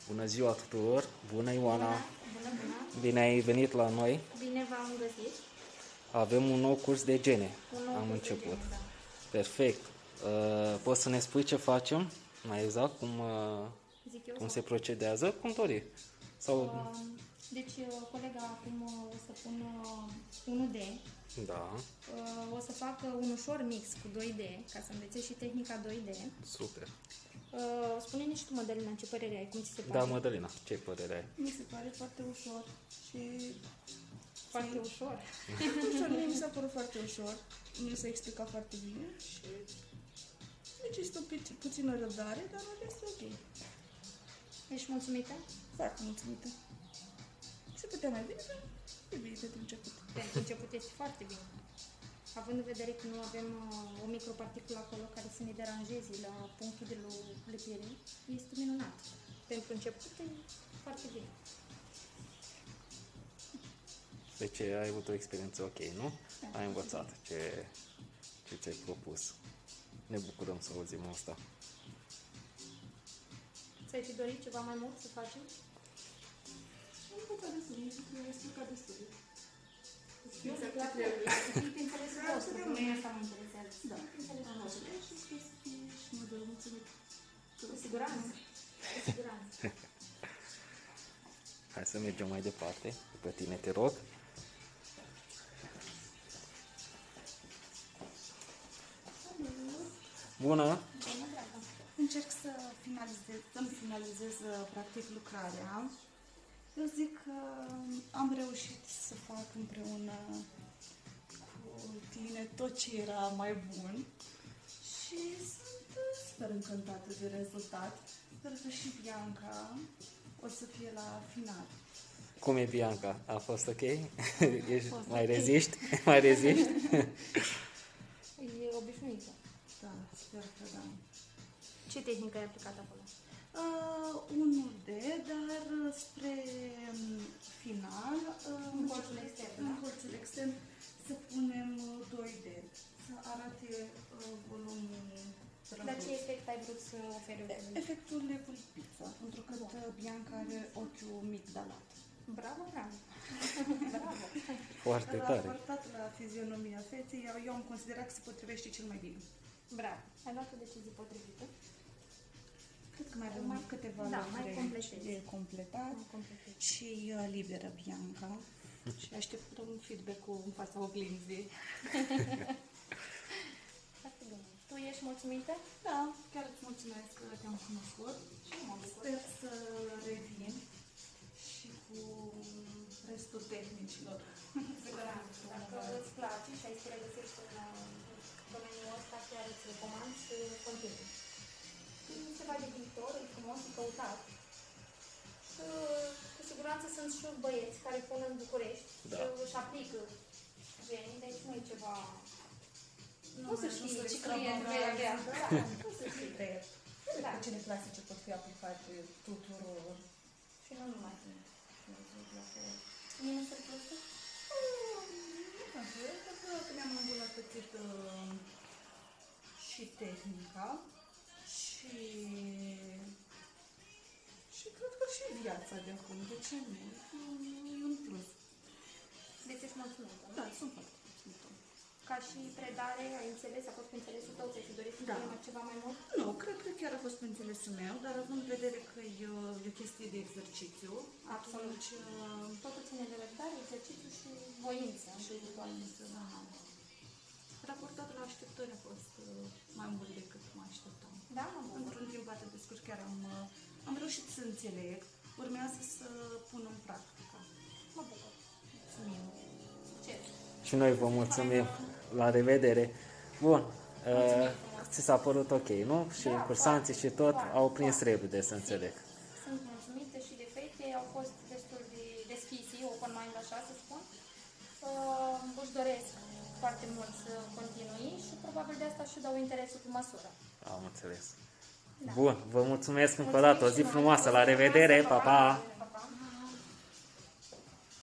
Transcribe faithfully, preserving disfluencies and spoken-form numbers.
Bună ziua tuturor! Bună, Ioana! Bună, bună, bună! Bine ai venit la noi! Bine v-am găsit! Avem un nou curs de gene. Un nou Am curs început. de gene, da. Perfect! Uh, poți să ne spui ce facem? Mai exact cum, uh, Zic eu cum sau? se procedează? Cum dori. Sau... Uh, deci, uh, colega acum uh, o să pună unu D. Da, Uh, o să facă un ușor mix cu doi D, ca să învețe și tehnica doi D. super! Uh, spune-ne și tu, Mădălina, ce părere ai? Cum ți se pare? Da, Mădălina, ce părere ai? Mi se pare foarte ușor și Foarte ușor. ușor, mie mi s-a părut foarte ușor. Mi s-a explicat foarte bine și necesită pu- puțină răbdare, dar în rest e ok. Ești mulțumită? Foarte mulțumită. Se putea mai bine, dar e bine pentru început. Pentru început este foarte bine. Având în vedere că nu avem uh, o microparticulă acolo care să ne deranjeze la punctul de lipire, este minunat. Pentru început e foarte bine. Deci ai avut o experiență ok, nu? Da. Ai învățat ce, ce ți-ai propus. Ne bucurăm să auzim asta. Ți-ai fi dorit ceva mai mult să facem? Am învățat destul, mi se trebuie explicat destul. Nu, Exact la ce fel, trebuie. să fii pe înțelesul vostru, că mie asta mă interesează. Da, Înțelesul am vostru. înțeles și sper să fie și mă dă mulțumit. Cu siguranță. Cu siguranță. Hai să mergem mai departe. După tine, te rog. Bună! Bună, dragă. Încerc să finalizez, să-mi finalizez uh, practic lucrarea. Eu zic că am reușit să fac împreună cu tine tot ce era mai bun și sunt uh, super încântată de rezultat. Sper că și Bianca o să fie la final. Cum e, Bianca? A fost ok? Ești, fost mai ok. reziști? Mai reziști? E obișnuită. Da, sper că da. Ce tehnică ai aplicat acolo? Uh, unul D, dar uh, spre um, final, uh, În colțul extern, în da? colțul extern, să punem uh, doi D, să arate uh, volumul Dar drăguț. ce efect ai vrut să oferi? Efectul de pulpiță, pentru că Da. Bianca are ochiul mic dalat. Bravo, bravo. Bravo. Foarte Dar tare. raportat la fizionomia feței, eu, eu am considerat că se potrivește cel mai bine. Bravo. Ai luat o decizie potrivită. Cred că mai avem Mai- câteva da, lucruri mai completezi. de completat. Am completat. Și uh, liberă Bianca și așteptăm feedback-ul în fața oglinzii. Foarte bine. Tu ești mulțumită? Da, chiar îți mulțumesc că te-am cunoscut. Și mă bucur. Sper să revin și cu restul tehnicilor. Siguranță. Dacă îți place și ai să regăsești în uh, domeniul ăsta, chiar îți recomand să continui. E ceva de viitor, e frumos, e căutat. Uh, Cu siguranță sunt și băieți care pun în București Da. și își aplică genii, deci nu e ceva... Nu, mai să nu știi să ce client vei avea. Da, nu să știi. Da. Cele clasice pot fi aplicate tuturor. Și nu numai. Mie nu se plăcă? Pentru că mi-am îmbunătățit uh, și tehnica și și cred că și viața de acum. De ce nu? E un plus. Deci ești mulțumită, nu? Da, sunt foarte mulțumită. Ca și predare, ai înțeles, a fost pe înțelesul tău, ți-ai fi dorit să Da. fie mai ceva mai mult? Nu, cred că chiar a fost pe înțelesul meu, dar având în vedere că e o, e o chestie de exercițiu, Absolut. atunci uh, Totul ține de răbdare, exercițiu și voință. și voință, da. Raportat la așteptări a fost uh, mai mult decât mă așteptam. Da, mă bucur. Într-un timp atât de scurt chiar am, uh, am reușit să înțeleg, urmează să pun în practică. Mă bucur. Mulțumim! Succes! Și noi vă mulțumim. La revedere. Bun. Uh, ți s-a părut ok, nu? Și Da, cursanții și foarte, tot foarte, au prins foarte. repede, să înțeleg. Sunt mulțumită și de fete, au fost destul de deschisi, open mind, așa să spun. Uh, își doresc foarte mult să continui și probabil de asta și dau interesul pe măsură. Am înțeles. Da. Bun, vă mulțumesc încă o Mulțumim dată. O și zi noi. frumoasă. La O zi revedere. frumoasă, Pa, pa! pa!